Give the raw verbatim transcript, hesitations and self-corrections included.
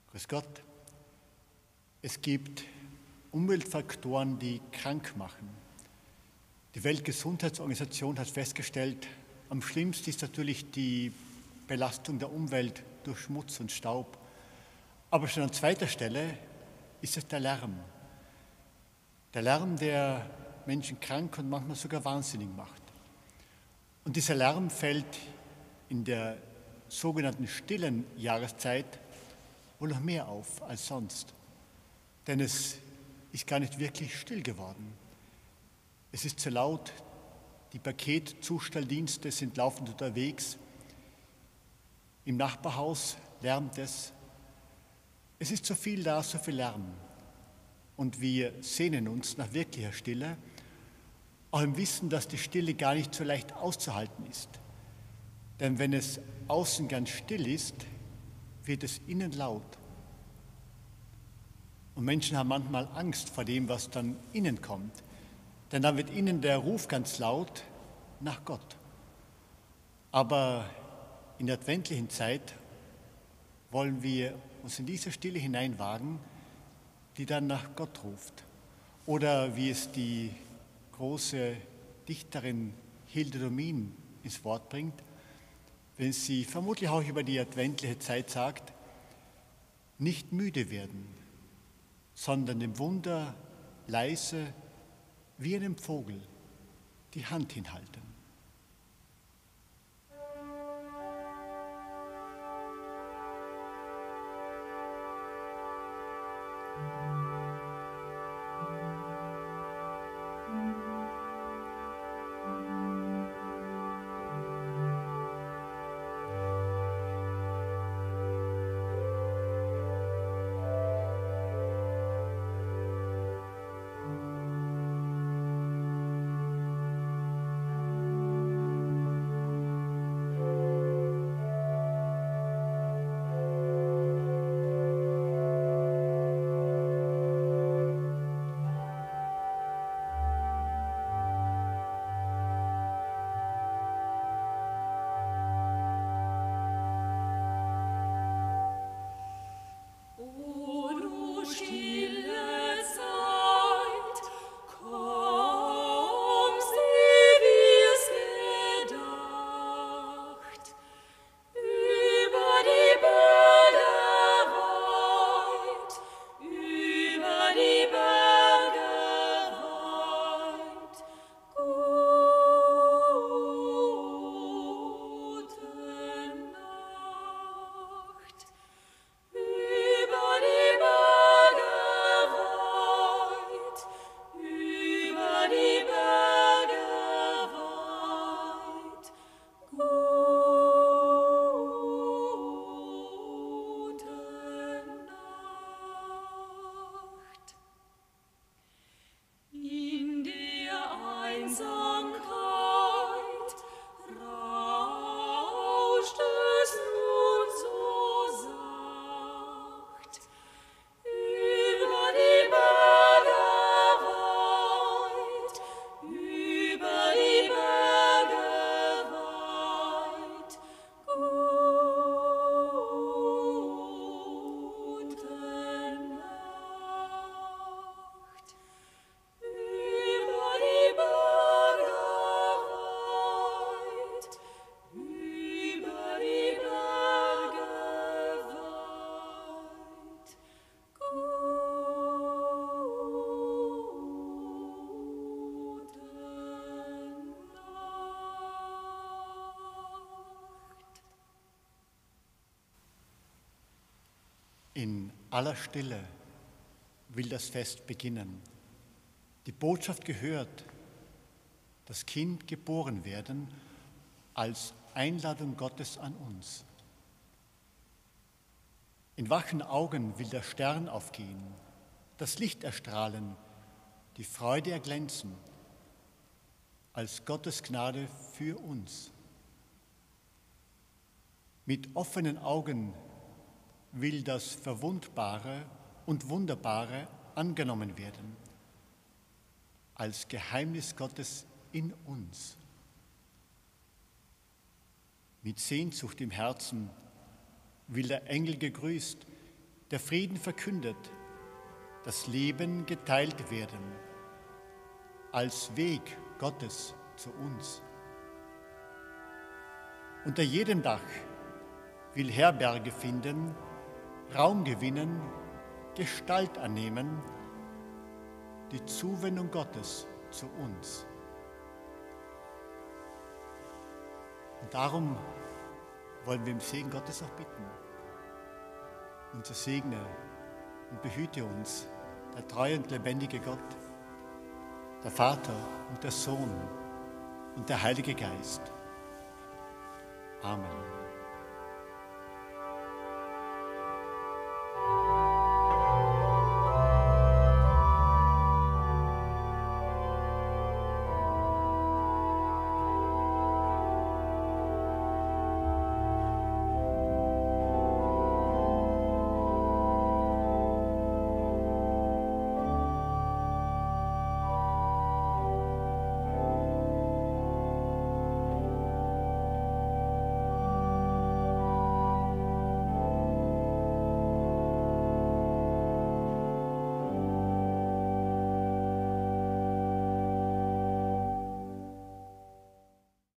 Grüß Gott. Es gibt Umweltfaktoren, die krank machen. Die Weltgesundheitsorganisation hat festgestellt, am schlimmsten ist natürlich die Belastung der Umwelt durch Schmutz und Staub. Aber schon an zweiter Stelle ist es der Lärm. Der Lärm, der Menschen krank und manchmal sogar wahnsinnig macht. Und dieser Lärm fällt in der sogenannten stillen Jahreszeit wohl noch mehr auf als sonst. Denn es ist gar nicht wirklich still geworden. Es ist zu laut, die Paketzustelldienste sind laufend unterwegs, im Nachbarhaus lärmt es. Es ist so viel da, so viel Lärm. Und wir sehnen uns nach wirklicher Stille, auch im Wissen, dass die Stille gar nicht so leicht auszuhalten ist. Denn wenn es außen ganz still ist, wird es innen laut. Und Menschen haben manchmal Angst vor dem, was dann innen kommt. Denn dann wird innen der Ruf ganz laut nach Gott. Aber in der adventlichen Zeit wollen wir uns in diese Stille hineinwagen, die dann nach Gott ruft. Oder wie es die große Dichterin Hilde Domin ins Wort bringt, wenn sie vermutlich auch über die adventliche Zeit sagt, nicht müde werden, sondern dem Wunder leise wie einem Vogel die Hand hinhalten. In aller Stille will das Fest beginnen. Die Botschaft gehört, das Kind geboren werden als Einladung Gottes an uns. In wachen Augen will der Stern aufgehen, das Licht erstrahlen, die Freude erglänzen, als Gottes Gnade für uns. Mit offenen Augen will das Verwundbare und Wunderbare angenommen werden, als Geheimnis Gottes in uns. Mit Sehnsucht im Herzen will der Engel gegrüßt, der Frieden verkündet, das Leben geteilt werden, als Weg Gottes zu uns. Unter jedem Dach will Herberge finden, Raum gewinnen, Gestalt annehmen, die Zuwendung Gottes zu uns. Und darum wollen wir im Segen Gottes auch bitten. Und so segne und behüte uns der treue und lebendige Gott, der Vater und der Sohn und der Heilige Geist. Amen.